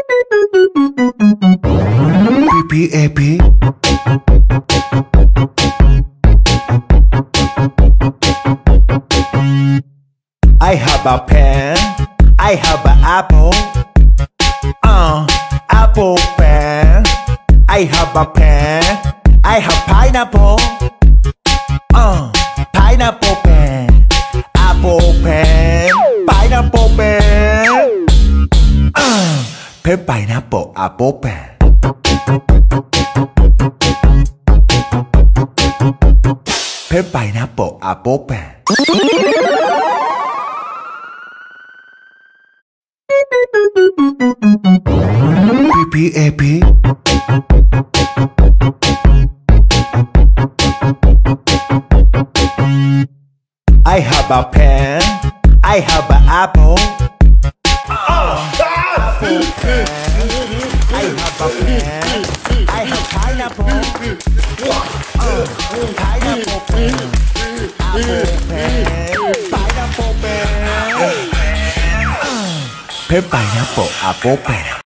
PPAP. I have a pen, I have an apple, apple pen. I have a pen, I have pineapple, pineapple pen, apple pen, pineapple pen, pen pineapple apple pen. Pen pineapple apple pen. PPAP. I have a pen, I have an apple, apple pen. I have a pen, I have pineapple, pineapple pen, apple pen, pineapple pen, pen pineapple apple pen.